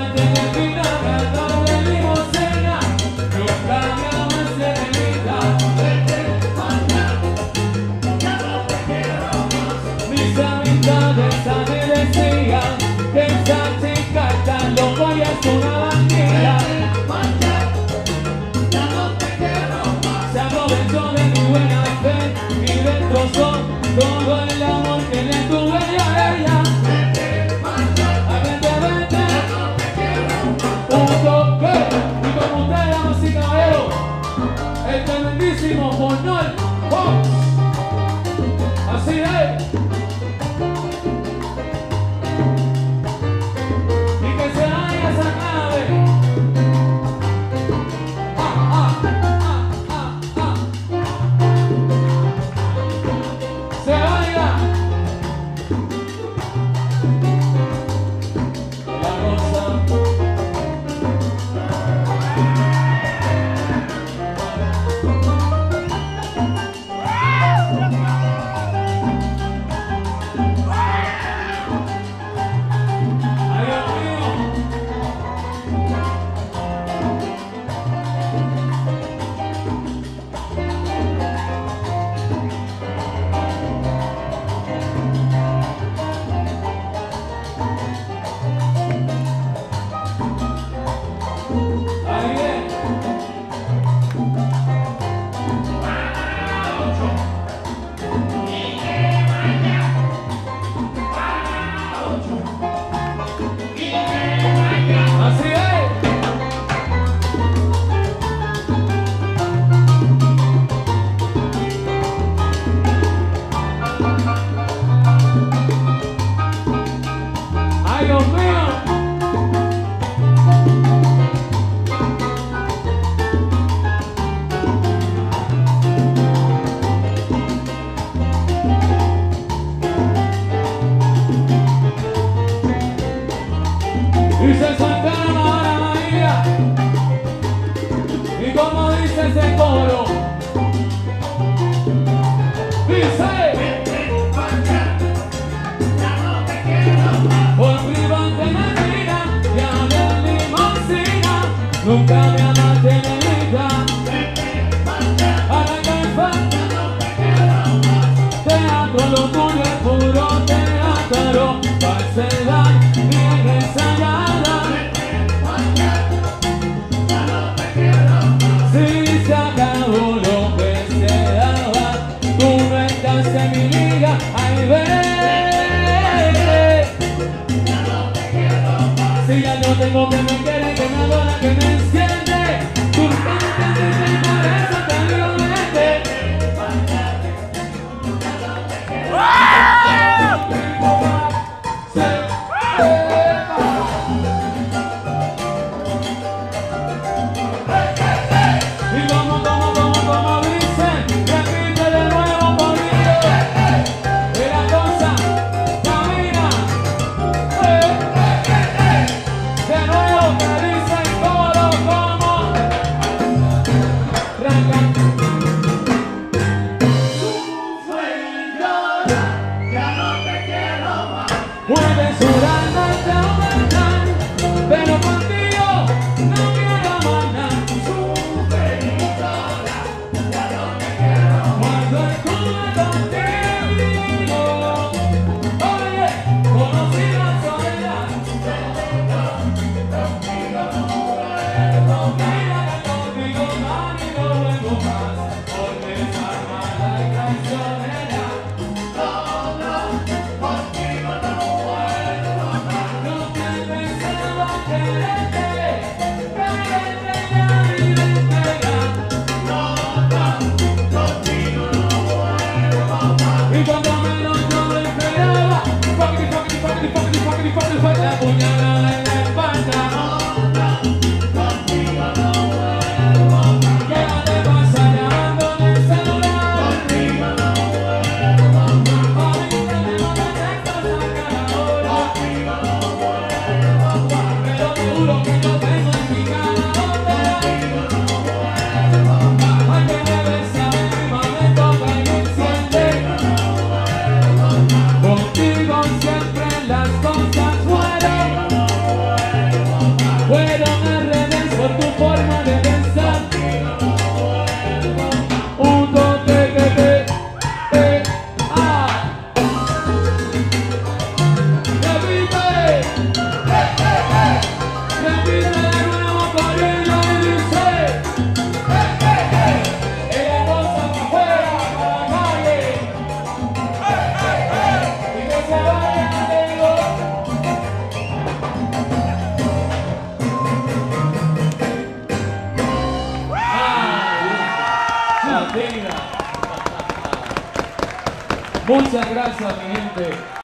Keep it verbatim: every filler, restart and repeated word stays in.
Todo el amor que le tuve a ella. Vete, vete, vete, no te quiero. Un toque. Y como usted, damas y caballeros, el tremendísimo Fornal Fox. Así es. Y que se vaya esa nave. Ah, ah, ah, ah, ah. Se vaya. La rosa. Ay, Dios mío. Ahí es. Así es. Ay, Dios mío. Dice Santana Mara María. Y como dice ese coro, dice: por privante mentira, ya de limosina, nunca me amaste nenita. Ahora que falta, teatro lo tuyo es puro teatro, falsedad bien ensayada. Si se acabó lo que se daba, tú no estás en mi liga, ay ve. Si ya no tengo que me quiere, que me adora, que me enciende, tú no me entiendes y por eso te digo vete. Y como, como, como, como dicen, repite de nuevo conmigo. Y la cosa camina. De nuevo que dicen coro como Muchas gracias, mi gente.